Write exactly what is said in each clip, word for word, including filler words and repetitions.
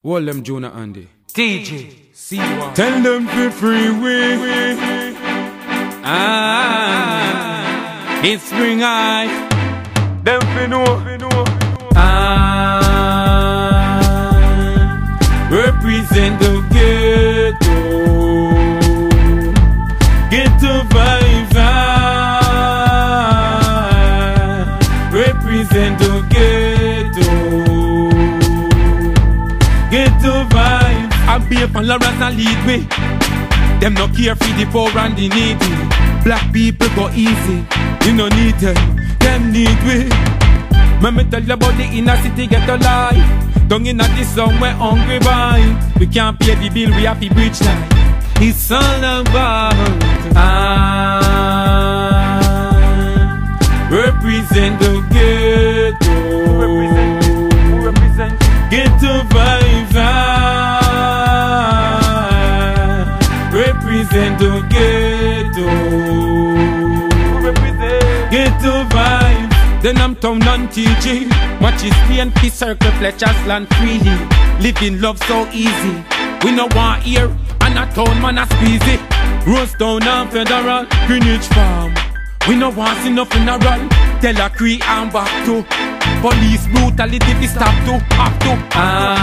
Hold them Jonah Andy. D J. See what? Tell them for free way. Ah, it's spring high. Them fi know. I represent the ghetto. Ghetto vibes. I represent the ghetto. Ghetto vibes. I be up on Lawrence and lead me. Them no care for the poor and the needy. Black people go easy. You no need them. Them need we. Let me tell you about the inner city ghetto life. Down in this song we're hungry by. We can't pay the bill, we have to bridge line. It's all about I represent the ghetto. Represent, represent. Ghetto vibes. I represent the ghetto. Represent. Ghetto vibes. Then I'm town on T G. Watch his plane, peace circle, Fletcher's land freely. Living love so easy. We no want here, and a town man a squeezy. Rosestown and Federal, Greenwich Farm. We no want see no funeral. Tell a Cree and back to. Police brutality we stop to, have to. I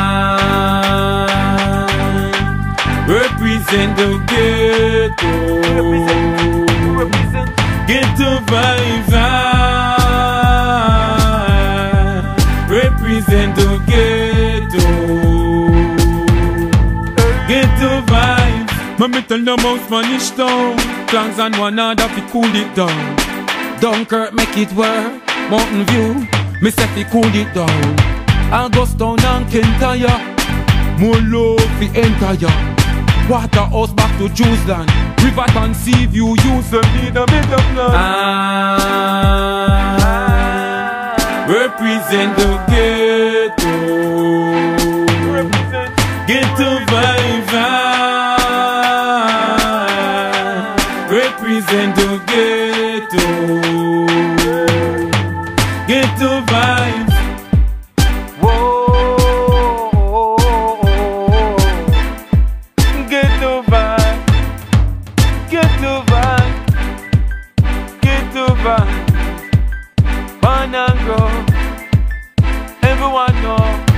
represent the ghetto. Represent, represent. Ghetto vibes. I represent the ghetto. Ghetto vibes. Mommy tell them how Spanish town. Clans and one another fi cool it down. Dunkirk make it work. Mountain View, me say fi cool it down. Augustown and Kentire, more love fi enter ya. Waterhouse back to Jerusalem. Riverton Sea View, use them need a bit of love. I represent the ghetto. Represent. Ghetto vibes. I represent the ghetto. Ghetto vibes. Whoa. Ghetto vibe. Ghetto vibe. Ghetto vibe. Born and grow. Everyone know.